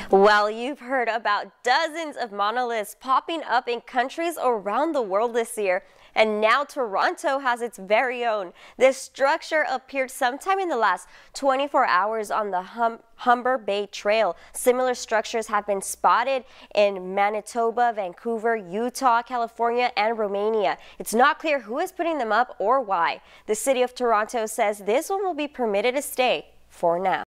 Well, you've heard about dozens of monoliths popping up in countries around the world this year. And now Toronto has its very own. This structure appeared sometime in the last 24 hours on the Humber Bay Trail. Similar structures have been spotted in Manitoba, Vancouver, Utah, California, and Romania. It's not clear who is putting them up or why. The city of Toronto says this one will be permitted to stay for now.